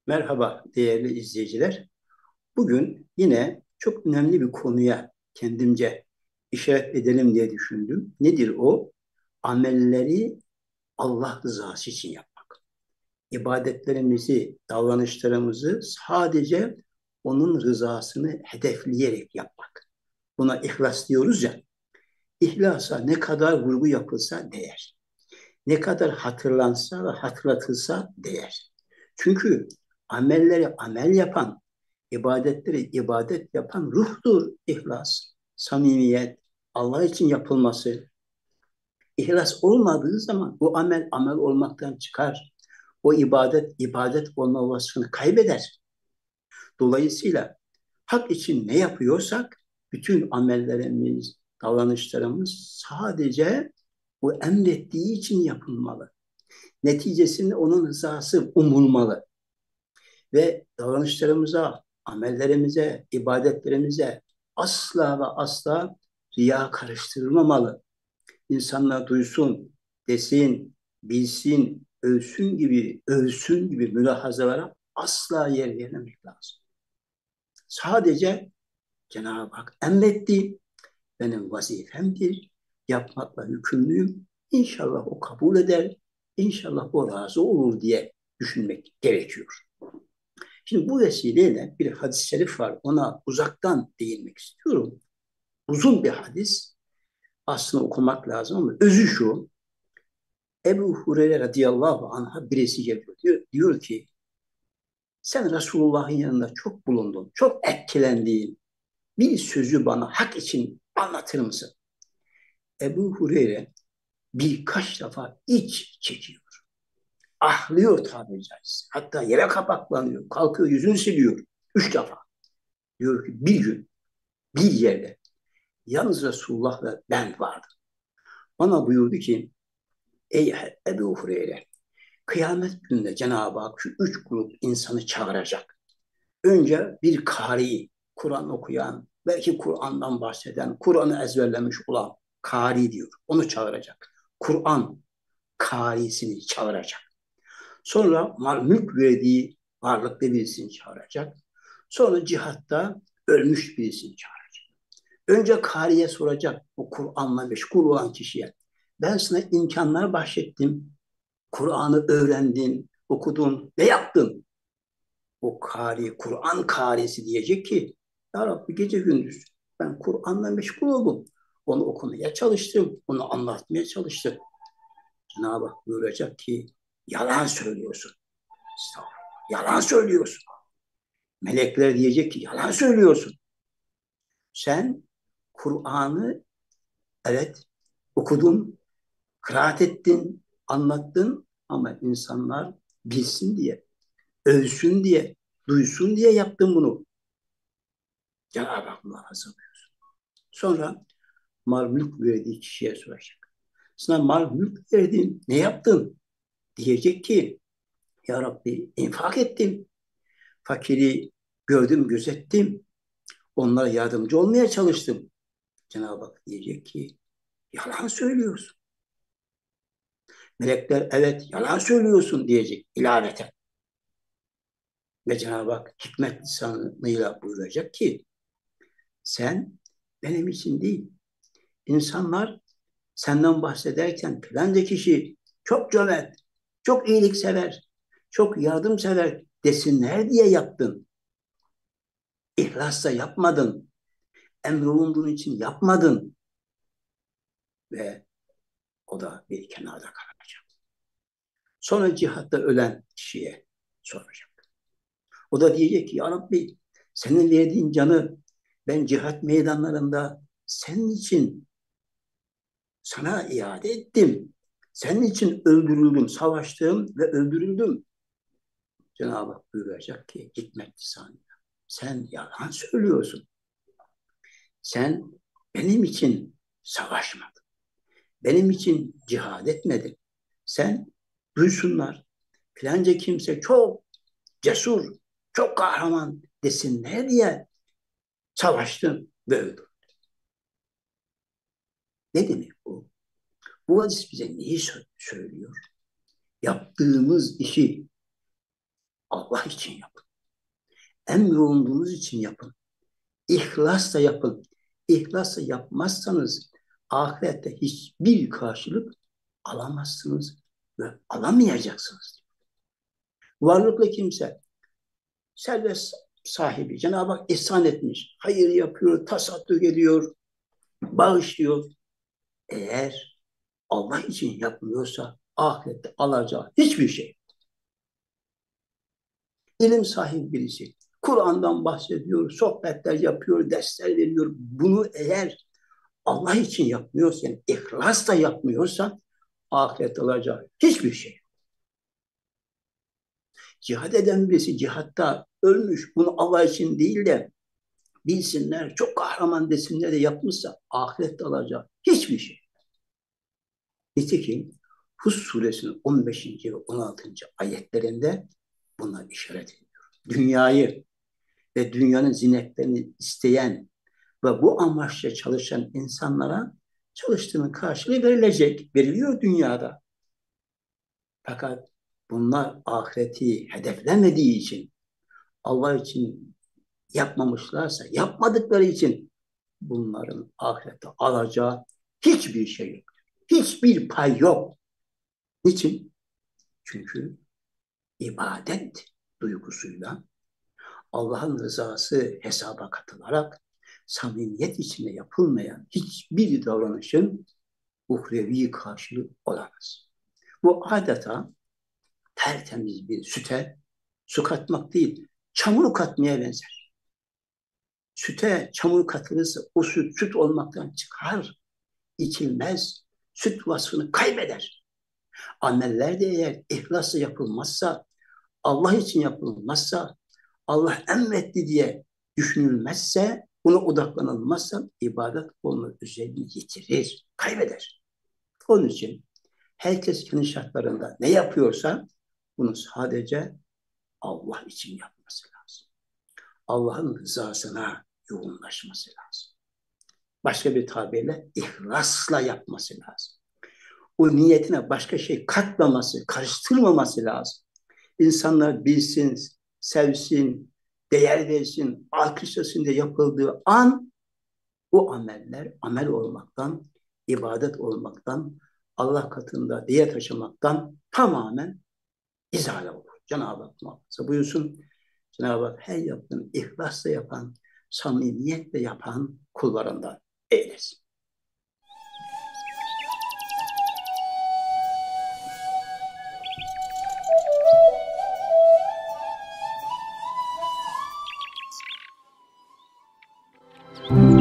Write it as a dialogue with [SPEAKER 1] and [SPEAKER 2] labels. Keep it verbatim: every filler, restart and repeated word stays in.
[SPEAKER 1] Merhaba değerli izleyiciler. Bugün yine çok önemli bir konuya kendimce işaret edelim diye düşündüm. Nedir o? Amelleri Allah rızası için yapmak. İbadetlerimizi, davranışlarımızı sadece onun rızasını hedefleyerek yapmak. Buna ihlas diyoruz ya. İhlasa ne kadar vurgu yapılsa değer. Ne kadar hatırlansa ve hatırlatılsa değer. Çünkü amelleri amel yapan, ibadetleri ibadet yapan ruhtur ihlas, samimiyet, Allah için yapılması. İhlas olmadığı zaman bu amel amel olmaktan çıkar. O ibadet ibadet olma vasfını kaybeder. Dolayısıyla hak için ne yapıyorsak bütün amellerimiz, davranışlarımız sadece o emrettiği için yapılmalı. Neticesinde onun rızası umulmalı ve davranışlarımıza, amellerimize, ibadetlerimize asla ve asla riya karıştırılmamalı. İnsanlar duysun, desin, bilsin, ölsün gibi, ölsün gibi mülahazalara asla yer vermemek lazım. Sadece Cenab-ı Hak emretti, benim vazifemdir, yapmakla yükümlüyüm. İnşallah o kabul eder, inşallah o razı olur diye düşünmek gerekiyor. Şimdi bu vesileyle bir hadis-i şerif var. Ona uzaktan değinmek istiyorum. Uzun bir hadis. Aslında okumak lazım ama özü şu. Ebu Hureyre radıyallahu anh'a birisi geliyor. Diyor, diyor ki sen Resulullah'ın yanında çok bulundun. Çok etkilendiğin bir sözü bana hak için anlatır mısın? Ebu Hureyre birkaç defa iç çekiyor. Ahlıyor tabiri caizse. Hatta yere kapaklanıyor. Kalkıyor yüzünü siliyor. Üç defa. Diyor ki bir gün bir yerde yalnız Resulullah ve ben vardım. Bana buyurdu ki ey Ebu Hureyre kıyamet gününde Cenab-ı Hak şu üç grup insanı çağıracak. Önce bir kari, Kur'an okuyan, belki Kur'an'dan bahseden, Kur'an'ı ezberlemiş olan kari diyor. Onu çağıracak. Kur'an karisini çağıracak. Sonra mal mülk verdiği varlıklı birisini çağıracak. Sonra cihatta ölmüş birisini çağıracak. Önce kariye soracak, o Kur'an'la meşgul olan kişiye. Ben sana imkanlar bahşettim. Kur'an'ı öğrendin, okudun, ne yaptın? O kari, Kur'an karisi diyecek ki, ya Rabbi gece gündüz ben Kur'an'la meşgul oldum. Onu okumaya çalıştım, onu anlatmaya çalıştım. Cenab-ı Hak buyuracak ki, yalan söylüyorsun. Yalan söylüyorsun. Melekler diyecek ki, yalan söylüyorsun. Sen Kur'an'ı evet okudun, kıraat ettin, anlattın ama insanlar bilsin diye, ölsün diye, duysun diye yaptın bunu. Cenab-ı Hak buna hazırlıyor. Sonra mal mülk verdiği kişiye soracak. Sana mal mülk verdim, ne yaptın? Diyecek ki, ya Rabbi infak ettim, fakiri gördüm, gözettim, onlara yardımcı olmaya çalıştım. Cenab-ı Hak diyecek ki, yalan söylüyorsun. Melekler evet yalan söylüyorsun diyecek ilaveten. Ve Cenab-ı Hak hikmet lisanıyla buyuracak ki sen benim için değil. İnsanlar senden bahsederken filanca kişi çok cömert, çok iyiliksever, çok yardımsever desinler diye yaptın. İhlasla yapmadın. Emrolunduğun için yapmadın. Ve o da bir kenarda kalacak. Sonra cihatta ölen kişiye soracak. O da diyecek ki ya Rabbi senin verdiğin canı ben cihat meydanlarında senin için sana iade ettim. Senin için öldürüldüm, savaştım ve öldürüldüm. Cenab-ı Hak buyuracak ki hikmet lisanıyla. Sen yalan söylüyorsun. Sen benim için savaşmadın. Benim için cihad etmedin. Sen duysunlar. Filanca kimse çok cesur, çok kahraman desinler diye savaştın ve öldün. Ne demek bu? Bu hadis bize neyi söylüyor? Yaptığımız işi Allah için yapın. Emrolunduğunuz için yapın. İhlasla yapın. İhlasla yapmazsanız ahirette hiçbir karşılık alamazsınız ve alamayacaksınız. Varlıklı kimse, servet sahibi, Cenab-ı Hak ihsan etmiş, hayır yapıyor, tasadduk ediyor, bağışlıyor. Eğer Allah için yapmıyorsa ahirette alacağı hiçbir şey. İlim sahibi birisi, Kur'an'dan bahsediyor, sohbetler yapıyor, dersler veriyor. Bunu eğer Allah için yapmıyorsa, yani ihlasla yapmıyorsa ahirette alacağı hiçbir şey. Cihad eden birisi cihatta ölmüş, bunu Allah için değil de bilsinler, çok kahraman desinler de yapmışsa ahirette alacağı hiçbir şey. Nitekim Hud suresinin on beşinci ve on altıncı ayetlerinde buna işaret ediyor. Dünyayı ve dünyanın zinetlerini isteyen ve bu amaçla çalışan insanlara çalıştığının karşılığı verilecek, veriliyor dünyada. Fakat bunlar ahireti hedeflemediği için, Allah için yapmamışlarsa, yapmadıkları için bunların ahirette alacağı hiçbir şey yok. Hiçbir pay yok. Niçin? Çünkü ibadet duygusuyla Allah'ın rızası hesaba katılarak samimiyet içinde yapılmayan hiçbir davranışın uhrevi karşılığı olamaz. Bu adeta tertemiz bir süte su katmak değil, çamur katmaya benzer. Süte çamur katılırsa o süt süt olmaktan çıkar, içilmez, süt vasfını kaybeder. Ameller de eğer ihlasla yapılmazsa, Allah için yapılmazsa, Allah emretti diye düşünülmezse, buna odaklanılmazsa ibadet olma özelliğini yitirir, kaybeder. Onun için herkes kendi şartlarında ne yapıyorsa bunu sadece Allah için yapması lazım. Allah'ın rızasına yoğunlaşması lazım. Başka bir tabirle ihlasla yapması lazım. O niyetine başka şey katmaması, karıştırmaması lazım. İnsanlar bilsin, sevsin, değer versin, alkışlasın diye yapıldığı an o ameller amel olmaktan, ibadet olmaktan, Allah katında değer taşımaktan tamamen izale olur. Cenab-ı Hak muhafaza buyursun. Cenab-ı Hak her yaptığını ihlasla yapan, samimiyetle yapan kullarından eylesin.
[SPEAKER 2] Thank you.